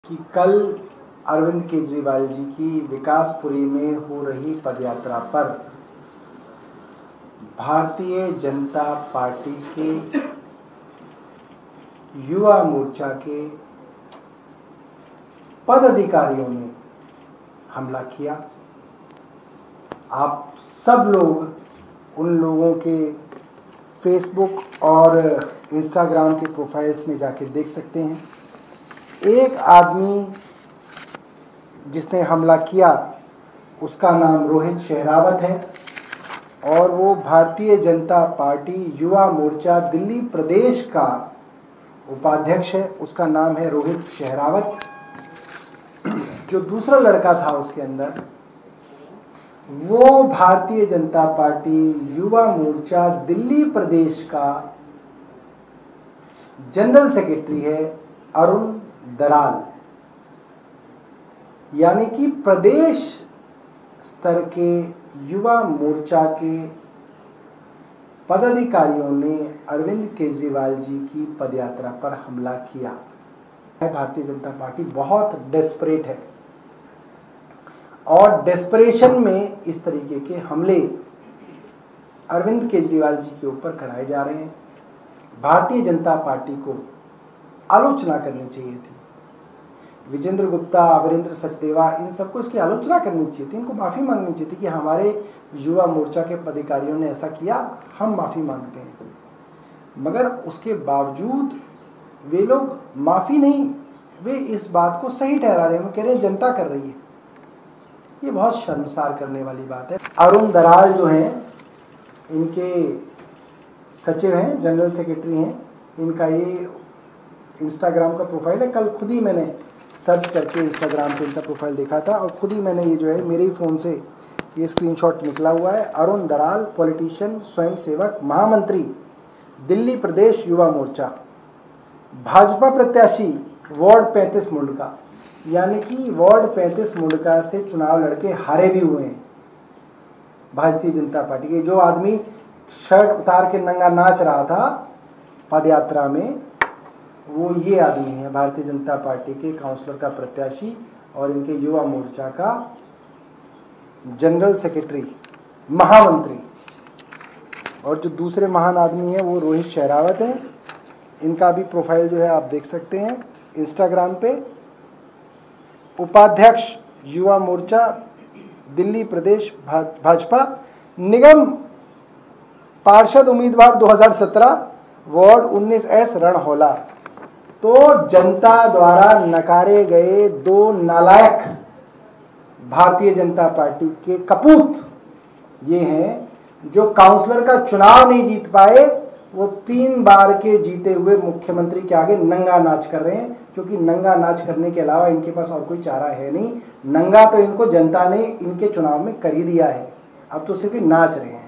कि कल अरविंद केजरीवाल जी की विकासपुरी में हो रही पदयात्रा पर भारतीय जनता पार्टी के युवा मोर्चा के पदाधिकारियों ने हमला किया। आप सब लोग उन लोगों के फेसबुक और इंस्टाग्राम के प्रोफाइल्स में जाके देख सकते हैं। एक आदमी जिसने हमला किया उसका नाम रोहित शेहरावत है और वो भारतीय जनता पार्टी युवा मोर्चा दिल्ली प्रदेश का उपाध्यक्ष है। उसका नाम है रोहित शेहरावत। जो दूसरा लड़का था उसके अंदर, वो भारतीय जनता पार्टी युवा मोर्चा दिल्ली प्रदेश का जनरल सेक्रेटरी है, अरुण दराल। यानी कि प्रदेश स्तर के युवा मोर्चा के पदाधिकारियों ने अरविंद केजरीवाल जी की पदयात्रा पर हमला किया। भारतीय जनता पार्टी बहुत डेस्परेट है और डेस्परेशन में इस तरीके के हमले अरविंद केजरीवाल जी के ऊपर कराए जा रहे हैं। भारतीय जनता पार्टी को आलोचना करनी चाहिए थी। विजेंद्र गुप्ता, अमरिंदर सचदेवा, इन सबको इसकी आलोचना करनी चाहिए थी। इनको माफ़ी मांगनी चाहिए थी कि हमारे युवा मोर्चा के पदाधिकारियों ने ऐसा किया, हम माफ़ी मांगते हैं। मगर उसके बावजूद वे लोग माफ़ी नहीं, वे इस बात को सही ठहरा रहे हैं। वो कह रहे हैं जनता कर रही है। ये बहुत शर्मसार करने वाली बात है। अरुण दराल जो हैं, इनके सचिव हैं, जनरल सेक्रेटरी हैं। इनका ये इंस्टाग्राम का प्रोफाइल है। कल खुद ही मैंने सर्च करके इंस्टाग्राम पे इनका प्रोफाइल देखा था और खुद ही मैंने ये जो है मेरे ही फ़ोन से ये स्क्रीनशॉट निकला हुआ है। अरुण दराल, पॉलिटिशियन, स्वयंसेवक, महामंत्री, दिल्ली प्रदेश युवा मोर्चा, भाजपा प्रत्याशी, वार्ड 35 मुंडका। यानी कि वार्ड 35 मुंडका से चुनाव लड़के हारे भी हुए हैं भारतीय जनता पार्टी के। जो आदमी शर्ट उतार के नंगा नाच रहा था पदयात्रा में, वो ये आदमी है, भारतीय जनता पार्टी के काउंसलर का प्रत्याशी और इनके युवा मोर्चा का जनरल सेक्रेटरी, महामंत्री। और जो दूसरे महान आदमी है वो रोहित शेहरावत है। इनका भी प्रोफाइल जो है आप देख सकते हैं इंस्टाग्राम पे। उपाध्यक्ष युवा मोर्चा दिल्ली प्रदेश भाजपा, निगम पार्षद उम्मीदवार 2017, वार्ड 19S रणहौला। तो जनता द्वारा नकारे गए दो नालायक भारतीय जनता पार्टी के कपूत ये हैं जो काउंसलर का चुनाव नहीं जीत पाए। वो 3 बार के जीते हुए मुख्यमंत्री के आगे नंगा नाच कर रहे हैं, क्योंकि नंगा नाच करने के अलावा इनके पास और कोई चारा है नहीं। नंगा तो इनको जनता ने इनके चुनाव में कर ही दिया है, अब तो सिर्फ नाच रहे हैं।